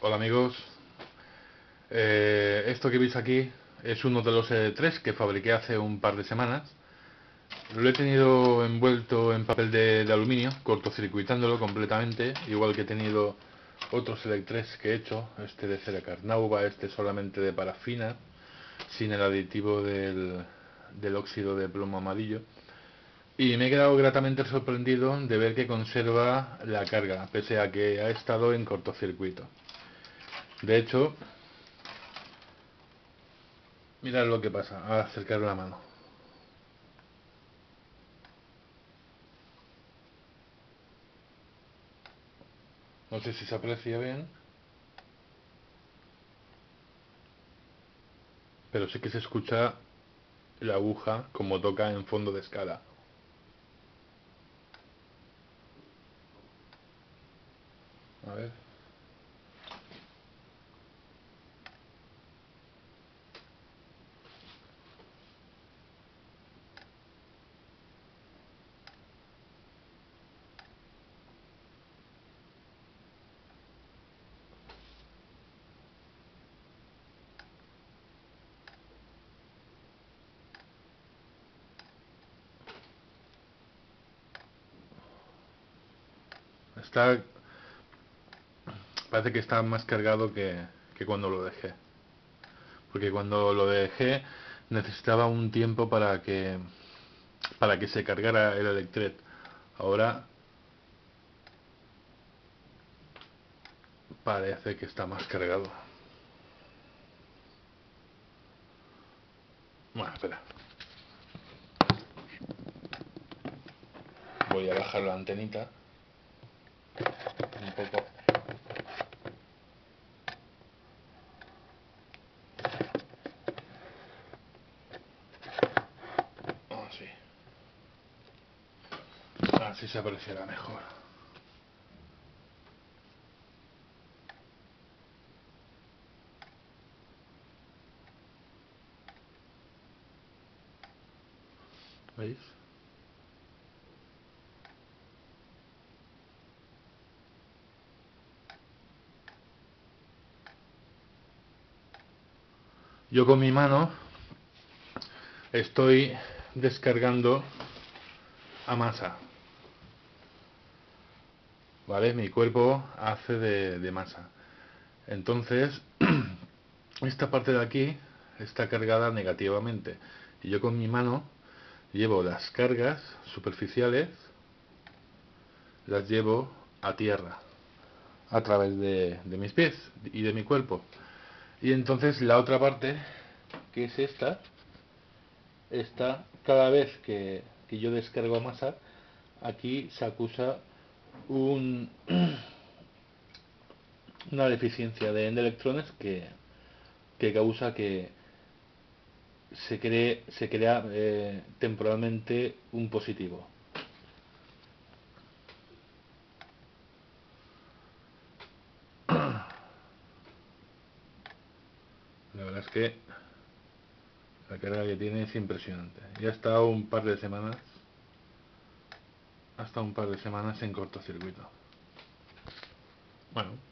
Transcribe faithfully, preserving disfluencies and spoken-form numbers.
Hola amigos, eh, esto que veis aquí es uno de los E D tres que fabriqué hace un par de semanas. Lo he tenido envuelto en papel de, de aluminio, cortocircuitándolo completamente, igual que he tenido otros E D tres que he hecho, este de cera carnauba, este solamente de parafina, sin el aditivo del, del óxido de plomo amarillo. Y me he quedado gratamente sorprendido de ver que conserva la carga, pese a que ha estado en cortocircuito. De hecho, mirad lo que pasa al acercar la mano. No sé si se aprecia bien, pero sí que se escucha la aguja como toca en fondo de escala. A ver. Está... Parece que está más cargado que, que cuando lo dejé. Porque cuando lo dejé necesitaba un tiempo para que para que se cargara el Electret. Ahora parece que está más cargado. Bueno, espera. Voy a bajar la antenita un poco. Así. Así se apreciará mejor. ¿Veis? Yo con mi mano estoy descargando a masa. ¿Vale? Mi cuerpo hace de, de masa. Entonces, esta parte de aquí está cargada negativamente. Y yo con mi mano llevo las cargas superficiales, las llevo a tierra, a través de, de mis pies y de mi cuerpo. Y entonces la otra parte, que es esta, esta cada vez que, que yo descargo masa, aquí se acusa un, una deficiencia de, de electrones que, que causa que se cree se crea eh, temporalmente un positivo. La verdad es que la carga que tiene es impresionante. Ya ha estado un par de semanas, hasta un par de semanas en cortocircuito. Bueno,